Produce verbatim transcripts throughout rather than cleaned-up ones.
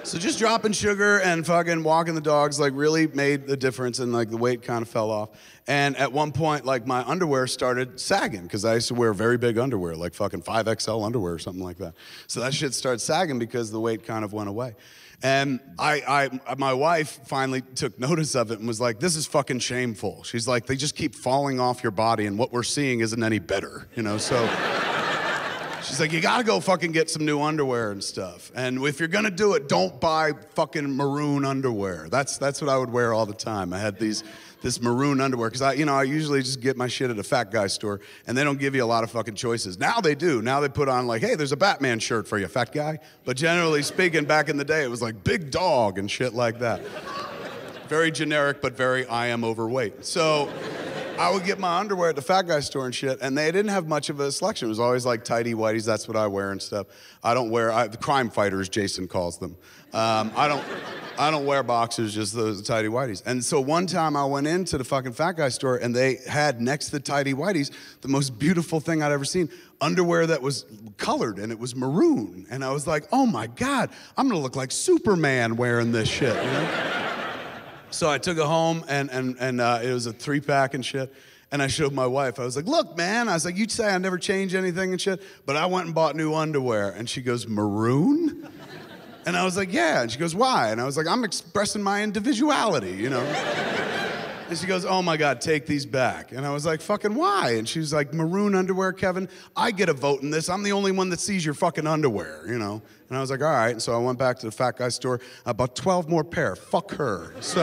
So just dropping sugar and fucking walking the dogs like really made a difference, and like the weight kind of fell off. And at one point, like my underwear started sagging because I used to wear very big underwear, like fucking five X L underwear or something like that. So that shit started sagging because the weight kind of went away. And I, I, my wife finally took notice of it and was like, this is fucking shameful. She's like, they just keep falling off your body and what we're seeing isn't any better, you know, so. She's like, you gotta go fucking get some new underwear and stuff. And if you're gonna do it, don't buy fucking maroon underwear. That's that's what I would wear all the time. I had these this maroon underwear, because I, you know, I usually just get my shit at a fat guy store, and they don't give you a lot of fucking choices. Now they do. Now they put on like, hey, there's a Batman shirt for you, fat guy. But generally speaking, back in the day, it was like big dog and shit like that. Very generic, but very I am overweight. So I would get my underwear at the fat guy store and shit, and they didn't have much of a selection. It was always like tighty whities. That's what I wear and stuff. I don't wear I, the crime fighters, Jason calls them. Um, I don't, I don't wear boxers, just those tighty whities. And so one time I went into the fucking fat guy store, and they had next to the tighty whities the most beautiful thing I'd ever seen: underwear that was colored and it was maroon. And I was like, oh my God, I'm gonna look like Superman wearing this shit, you know? So I took it home, and, and, and uh, it was a three pack and shit. And I showed my wife. I was like, look, man. I was like, you'd say I never change anything and shit, but I went and bought new underwear. And she goes, maroon? And I was like, yeah. And she goes, why? And I was like, I'm expressing my individuality, you know? And she goes, oh my God, take these back. And I was like, fucking why? And she was like, maroon underwear, Kevin, I get a vote in this. I'm the only one that sees your fucking underwear, you know? And I was like, all right. And so I went back to the fat guy store. I bought twelve more pair. Fuck her. So.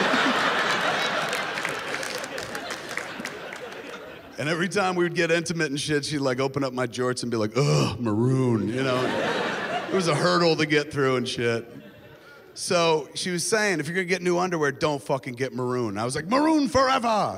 And every time we would get intimate and shit, she'd like open up my jorts and be like, ugh, maroon, you know? It was a hurdle to get through and shit. So she was saying, if you're gonna get new underwear, don't fucking get maroon. I was like, maroon forever!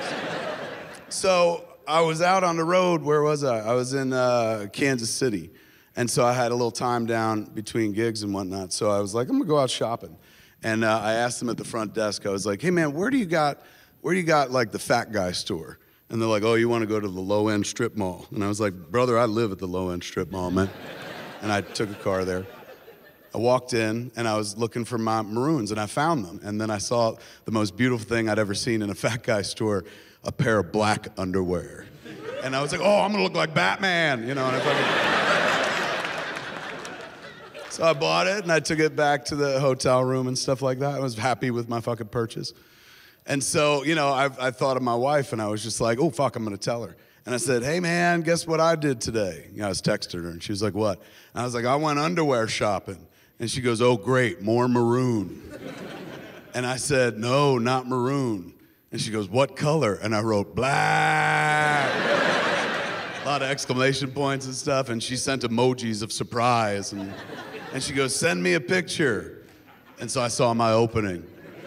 So I was out on the road. Where was I? I was in uh, Kansas City. And so I had a little time down between gigs and whatnot. So I was like, I'm gonna go out shopping. And uh, I asked them at the front desk, I was like, hey man, where do you got, where do you got like the fat guy store? And they're like, oh, you wanna go to the low end strip mall? And I was like, brother, I live at the low end strip mall, man. And I took a car there. I walked in, and I was looking for my maroons, and I found them. And then I saw the most beautiful thing I'd ever seen in a fat guy store, a pair of black underwear. And I was like, oh, I'm gonna look like Batman, you know? And I fucking... So I bought it, and I took it back to the hotel room and stuff like that. I was happy with my fucking purchase. And so, you know, I, I thought of my wife, and I was just like, oh, fuck, I'm gonna tell her. And I said, hey man, guess what I did today? You know, I was texting her, and she was like, what? And I was like, I went underwear shopping. And she goes, oh great, more maroon. And I said, no, not maroon. And she goes, what color? And I wrote, black. A lot of exclamation points and stuff, and she sent emojis of surprise. And, and she goes, send me a picture. And so I saw my opening.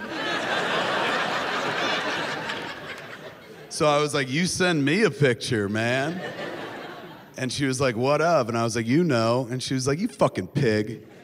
So I was like, you send me a picture, man. And she was like, what of? And I was like, you know. And she was like, you fucking pig.